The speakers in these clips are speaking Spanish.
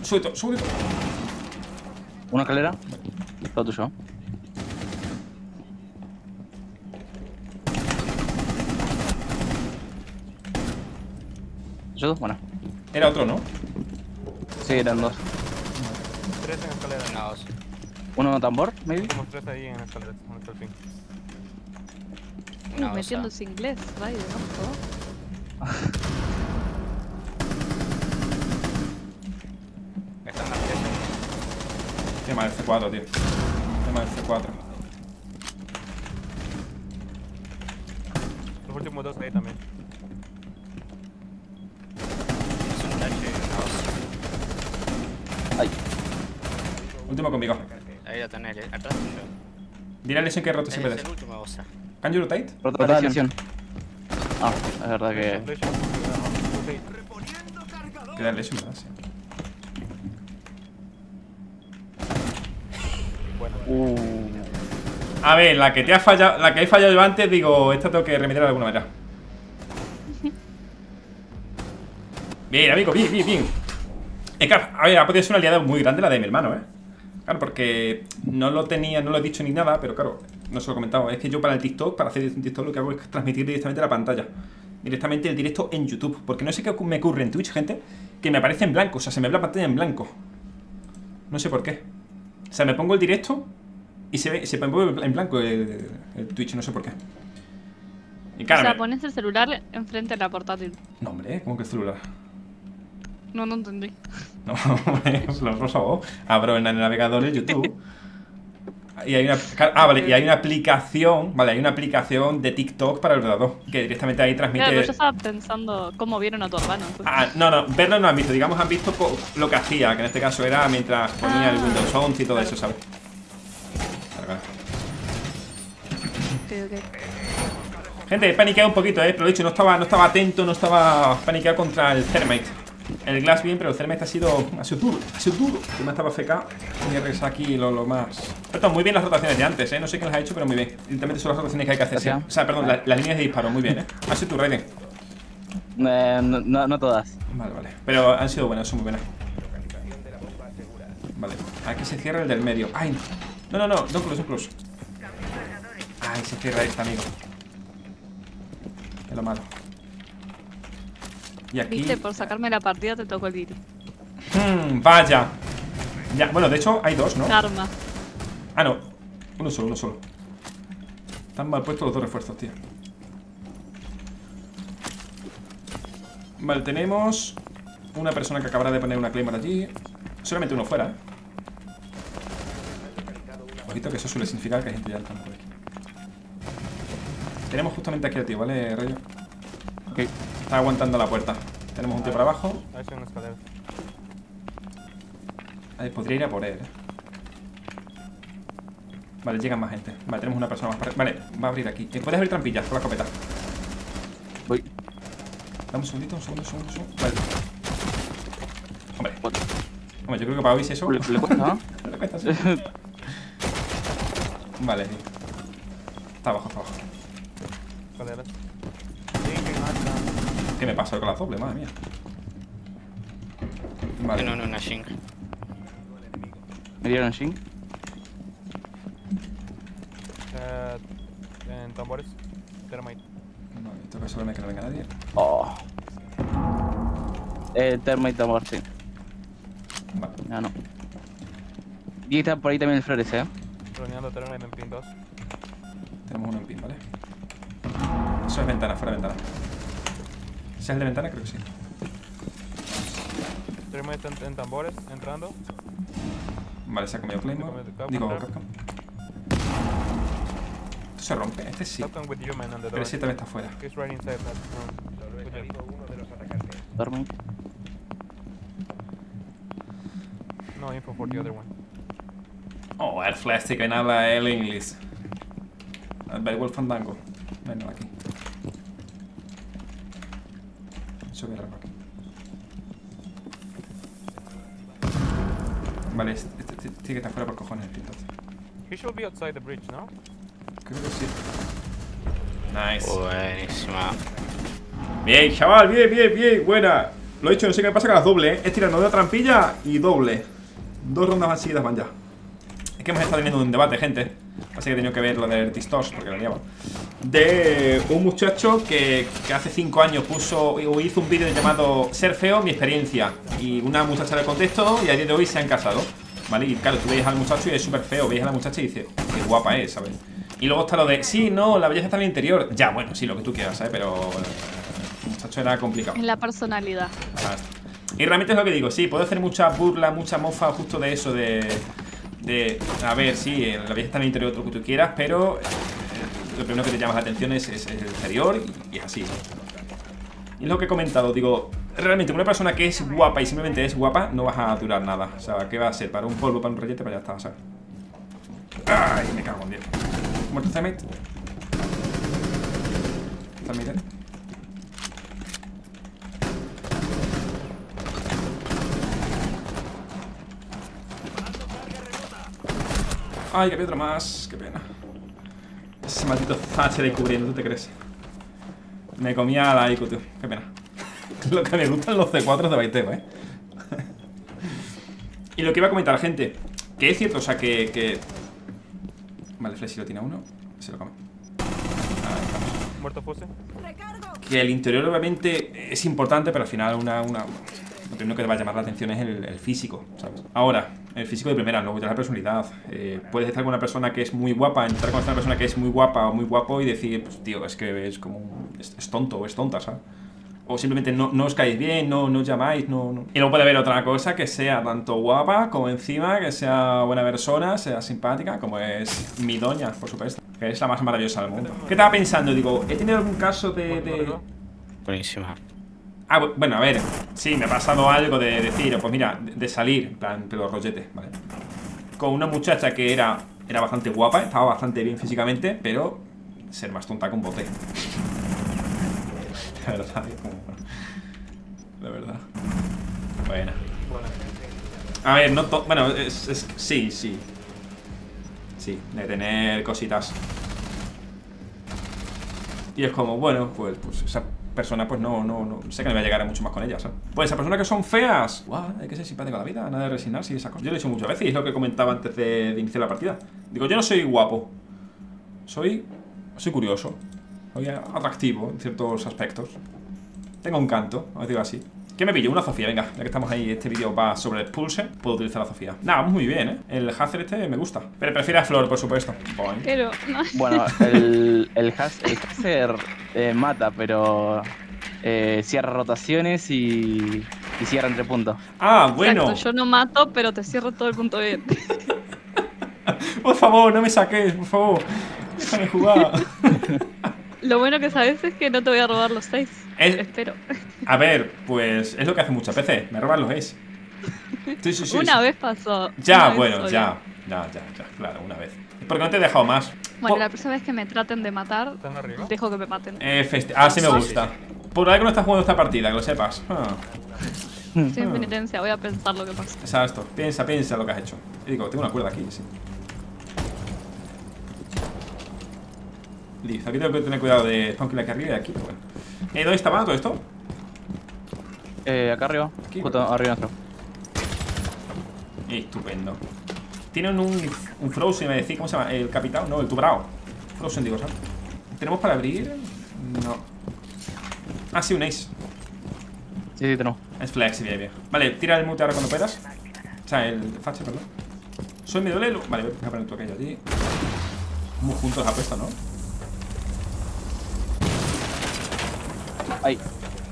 súbito, súbito. Una escalera. Todo tuyo. ¿Yo? Bueno. Era otro, ¿no? Sí, eran dos. 3 en escalera. Una, dos. Uno tambor, maybe. Somos 3 ahí en escalera. ¿Dónde está el fin? Una metiéndose inglés, rayo, ¿no? Está en la derecha. Tema del C4, tío. Tema del C4. Los últimos 2 ahí también. Es un dash y una dos. Ay. Último conmigo. Ahí la tenés, atrás tuyo. Dile a Lesion que rote Es siempre el de. último bossa. Can you rotate? Rota lesión. Ah, es verdad que. Queda Lesion, ¿verdad? Sí. A ver, la que te ha fallado, la que he fallado yo antes, digo, esta tengo que remitir de alguna manera. Bien, amigo, bien, bien, bien. Claro, a ver, ha podido ser una aliada muy grande la de mi hermano, Claro, porque no lo tenía, no lo he dicho ni nada, pero claro, no se lo he comentado. Es que yo para el TikTok, para hacer un TikTok, lo que hago es transmitir directamente la pantalla. Directamente el directo en YouTube. Porque no sé qué me ocurre en Twitch, gente, que me aparece en blanco, o sea, se me ve la pantalla en blanco. No sé por qué. O sea, me pongo el directo y se me pone en blanco el Twitch, no sé por qué. Y claro, O sea, pones el celular enfrente de la portátil. no, hombre, ¿cómo que el celular? No entendí. No, hombre, por favor. Abro en el navegador de YouTube. Y hay una. Vale, y hay una aplicación. Vale, hay una aplicación de TikTok para el ordenador. Que directamente ahí transmite. Claro, pero yo estaba pensando cómo vieron a tu hermano. Entonces. No, verlo no han visto. Digamos, han visto lo que hacía. Que en este caso era mientras ponía el Windows 11 y todo eso, ¿sabes? Claro. Ok. Gente, he paniqueado un poquito, pero lo dicho, no estaba atento, no estaba paniqueado contra el Thermite. El Glass bien, pero el Thermite ha sido duro. Yo me estaba FK y he regresado aquí lo más. Perdón, muy bien las rotaciones de antes, No sé quién las ha hecho, pero muy bien. Literalmente son las rotaciones que hay que hacer. ¿Sí? O sea, perdón, las líneas de disparo, muy bien, Ha sido tu Raiden. No todas. Vale. Pero han sido buenas, son muy buenas. Vale, aquí se cierra el del medio. Ay, no, don't close. Ay, se cierra esta, amigo. Es lo malo. Y aquí. Viste, por sacarme la partida te tocó el virus. Vaya. Ya, bueno, de hecho hay dos, ¿no? Karma. Ah, no. Uno solo. Están mal puestos los dos refuerzos, tío. Vale, tenemos una persona que acabará de poner una claymore allí. Solamente uno fuera, Ojito que eso suele significar que hay gente ya al campo por aquí. Tenemos justamente aquí al tío, ¿vale, Rayo? Ok, está aguantando la puerta. Tenemos un tío para abajo. Ahí está en la escalera. Podría ir a por él, Vale, llegan más gente. Vale, tenemos una persona más para... Vale, va a abrir aquí. Puedes abrir trampillas con la escopeta. Voy. Dame un segundito, un segundo. Vale. Hombre, yo creo que para hoy si eso... Le cuesta, ¿no? Le cuesta, sí. Vale, tío. Está abajo. Escaleras. ¿Qué me pasa con la doble? Madre mía. Vale. No, una Shink. ¿Me dieron Shin? En tambores. Thermite. Vale, tengo que asegurarme que no venga nadie. Oh. Thermite tambor, sí. Vale. No. Y está por ahí también el Flores, Roneando Thermite en pin 2. Tenemos uno en pin, ¿vale? Eso es ventana, fuera de ventana. ¿Ese es el de ventana? Creo que sí. Thermite en tambores, entrando. Vale, se ha comido Claymore. Digo, Capcom. Esto se rompe, este sí. Captain with you, man, on the Pero door. ese también está fuera. He's right inside that room. Thermite. No info for the other one. Oh, el Flastic, que habla el inglés. El Béisbol Fandango. Venga, aquí. Eso que arranco aquí. Vale, este tiene que estar fuera por cojones, entonces. He should be outside the bridge, no? Creo que sí. Nice. Buenísima. Bien, chaval, bien, buena. Lo he dicho, no sé qué pasa que las doble, ¿eh? Es tirar una trampilla y doble. 2 rondas más seguidas van ya. Es que hemos estado teniendo un debate, gente. Así que he tenido que ver lo del TikTok, porque lo liaba. De un muchacho que hace 5 años puso o hizo un vídeo llamado Ser feo, mi experiencia. Y una muchacha le contestó y a día de hoy se han casado, ¿vale? Y claro, tú veis al muchacho y es súper feo. Veis a la muchacha y dices, qué guapa es, ¿sabes? Y luego está lo de, sí, no, la belleza está en el interior. Ya, bueno, sí, lo que tú quieras, ¿sabes? Pero el muchacho era complicado. En la personalidad. Y realmente es lo que digo, sí, puedo hacer mucha burla, mucha mofa justo de eso, a ver, sí, la belleza está en el interior, lo que tú quieras, pero lo primero que te llama la atención es el exterior y es así. Y es lo que he comentado, digo, realmente una persona que es guapa y simplemente es guapa, no vas a durar nada. O sea, ¿qué va a ser? Para un polvo, para un rellete, para ya está, ¿sabes? Ay, me cago en Dios. ¿Muerto Zemet? ¿Está el meter? Ay, que había otro más, qué pena. Ese maldito Thatcher ahí cubriendo, ¿tú te crees? Me comía la IQ, tío, qué pena. Lo que me gustan los C4 de Baiteo, Y lo que iba a comentar, gente, que es cierto, o sea, que... Vale, Fleshy lo tiene uno, se lo come. Ahí estamos. Muerto Fuse. Que el interior obviamente es importante, pero al final lo primero que te va a llamar la atención es el físico, ¿sabes? Ahora, el físico de primera, luego ya la personalidad. Puedes estar con una persona que es muy guapa, entrar con una persona que es muy guapa o muy guapo y decir, pues tío, es que es como es tonto o es tonta, ¿sabes? O simplemente no os caéis bien, no os llamáis, no. Y luego puede haber otra cosa que sea tanto guapa como encima, que sea buena persona, sea simpática, como es mi doña, por supuesto, que es la más maravillosa del mundo. ¿Qué estaba pensando? Digo, he tenido algún caso de... Buenísima. Ah, bueno, a ver, sí, me ha pasado algo de decir, pues mira, de salir, en plan, pero rollete, ¿vale? Con una muchacha que era bastante guapa, estaba bastante bien físicamente, pero ser más tonta que un bote. La verdad, la verdad. Bueno. A ver, no todo. Bueno, sí. Sí, de tener cositas. Y es como, bueno, pues esa persona, pues no sé que no voy a llegar a mucho más con ella, ¿sabes? Pues esas personas que son feas, guau, hay que ser simpático a la vida, nada de resignarse y esas cosas. Yo lo he dicho muchas veces y es lo que comentaba antes de iniciar la partida. Digo, yo no soy guapo. Soy curioso. Soy atractivo en ciertos aspectos. Tengo un canto, os digo así. ¿Qué me pillo? Una Zofía, venga. Ya que estamos ahí, este vídeo va sobre el Pulse. Puedo utilizar la Zofía. Nada, vamos muy bien, ¿eh? El Hazer este me gusta. Pero prefiero a Flor, por supuesto. Boing. Pero, no. Bueno, el Hazer mata, pero cierra rotaciones y cierra entre puntos. Ah, bueno. Exacto, yo no mato, pero te cierro todo el punto bien. Por favor, no me saques, por favor. Déjame jugar. Lo bueno que sabes es que no te voy a robar los 6. Espero. A ver, pues es lo que hace muchas veces. Me roban los Ace. Sí. Una vez pasó. Ya, bueno, ya, claro, una vez. Porque no te he dejado más. Bueno, la próxima vez que me traten de matar, ¿Están arriba? dejo que me maten. Sí me gusta. Por algo no estás jugando esta partida, que lo sepas. Estoy en penitencia, voy a pensar lo que pasa. Exacto, piensa lo que has hecho. Y digo, tengo una cuerda aquí, sí. Listo, aquí tengo que tener cuidado de spawn aquí arriba y aquí, bueno. ¿Dónde estaba todo esto? Acá arriba, Aquí, justo arriba nuestro. Estupendo. Tienen un Frozen, me decís, ¿cómo se llama? ¿El Capitán? No, el Tubrao. Frozen, digo, ¿sabes? ¿Tenemos para abrir? No. Ah, sí, un Ace. Sí, tenemos. Es flex, bien. Vale, tira el mute ahora cuando puedas. O sea, el Thatcher, perdón. Soy medio lelo. Vale, voy a poner tu aquello allí. Muy juntos ha puesto, ¿no? Ahí.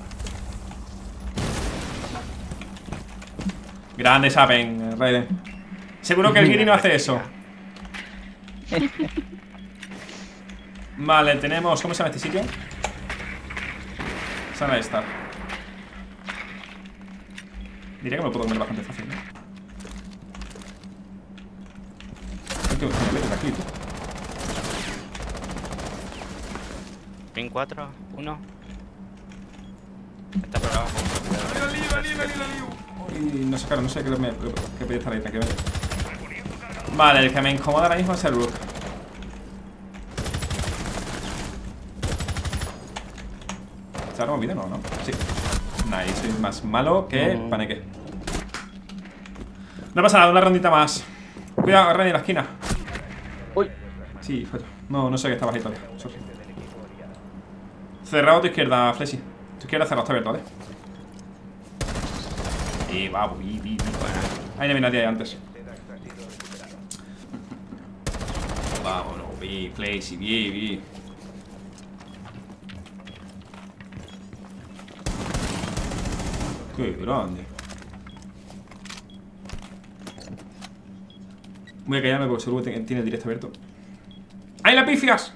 Grande saben, Raiden. Seguro que el Giri no hace eso. Vale, tenemos... ¿Cómo se llama este sitio? Sala de estar. Diría que me lo puedo comer bastante fácil, ¿no? Hay que meter aquí, tú. Pin 4, 1. Está por abajo. Y no sé, claro, no sé qué podía estar ahí, tranquilamente. Vale, el que me incomoda ahora mismo es el Rook. ¿Se ha removido? No, no. Sí. Nice, soy más malo que Paneque. No pasa nada, una rondita más. Cuidado, Rani, en la esquina. Uy. Sí, fallo. No sé que estabas ahí todavía. Sorry. Cerrado a tu izquierda, Fleshy. Tu izquierda cerrado, está abierto, ¿vale? Va, ahí no viene nadie antes. Vámonos, Fleshy, vi. Qué grande. Voy a callarme porque seguro tiene el directo abierto. ¡Ay, la pifias!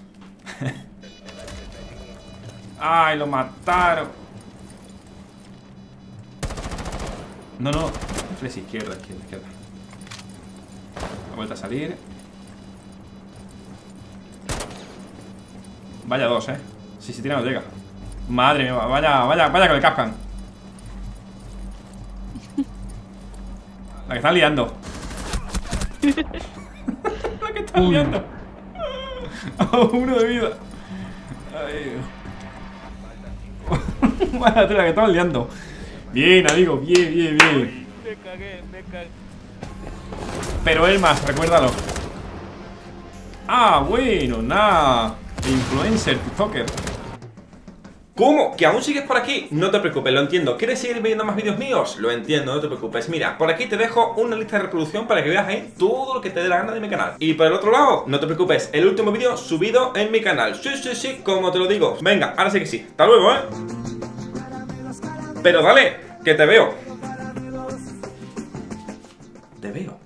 ¡Ay, lo mataron! No. Flex izquierda. La vuelta a salir. Vaya dos, Si se tira no llega. Madre mía, vaya que le cascan. La que están liando. La que están liando. Uno de vida. Ay, vaya tela que estaban liando. Bien, amigo, bien. Me cagué. Pero él más, recuérdalo. Bueno, nada. Influencer, TikToker. ¿Cómo? ¿Que aún sigues por aquí? No te preocupes, lo entiendo. ¿Quieres seguir viendo más vídeos míos? Lo entiendo, no te preocupes. Mira, por aquí te dejo una lista de reproducción para que veas ahí todo lo que te dé la gana de mi canal. Y por el otro lado, no te preocupes, el último vídeo subido en mi canal. Sí, como te lo digo. Venga, ahora sí que sí. Hasta luego, Pero dale, que te veo. Te veo.